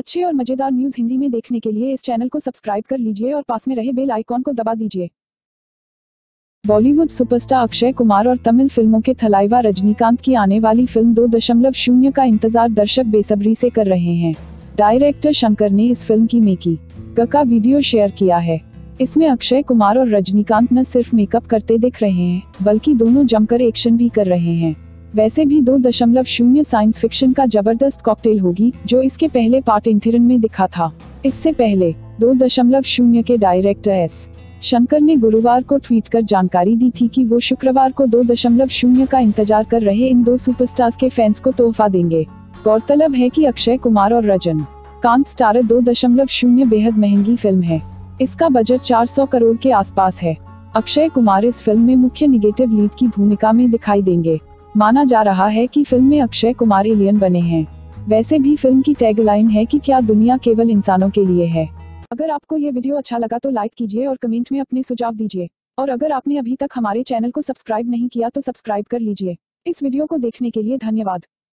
अच्छे और मजेदार न्यूज़ हिंदी में देखने के लिए इस चैनल को सब्सक्राइब कर लीजिए और पास में रहे बेल आइकॉन को दबा दीजिए। बॉलीवुड सुपरस्टार अक्षय कुमार और तमिल फिल्मों के थलाइवा रजनीकांत की आने वाली फिल्म 2.0 का इंतजार दर्शक बेसब्री से कर रहे हैं। डायरेक्टर शंकर ने इस फिल्म की मेकिंग का वीडियो शेयर किया है। इसमें अक्षय कुमार और रजनीकांत न सिर्फ मेकअप करते दिख रहे हैं, बल्कि दोनों जमकर एक्शन भी कर रहे हैं। वैसे भी 2.0 साइंस फिक्शन का जबरदस्त कॉकटेल होगी, जो इसके पहले पार्ट इंथिरन में दिखा था। इससे पहले 2.0 के डायरेक्टर एस शंकर ने गुरुवार को ट्वीट कर जानकारी दी थी कि वो शुक्रवार को 2.0 का इंतजार कर रहे इन दो सुपरस्टार्स के फैंस को तोहफा देंगे। गौरतलब है कि अक्षय कुमार और रजनीकांत स्टारर 2.0 बेहद महंगी फिल्म है। इसका बजट 400 करोड़ के आसपास है। अक्षय कुमार इस फिल्म में मुख्य निगेटिव लीड की भूमिका में दिखाई देंगे। माना जा रहा है कि फिल्म में अक्षय कुमार एलियन बने हैं। वैसे भी फिल्म की टैगलाइन है कि क्या दुनिया केवल इंसानों के लिए है। अगर आपको ये वीडियो अच्छा लगा तो लाइक कीजिए और कमेंट में अपने सुझाव दीजिए। और अगर आपने अभी तक हमारे चैनल को सब्सक्राइब नहीं किया तो सब्सक्राइब कर लीजिए। इस वीडियो को देखने के लिए धन्यवाद।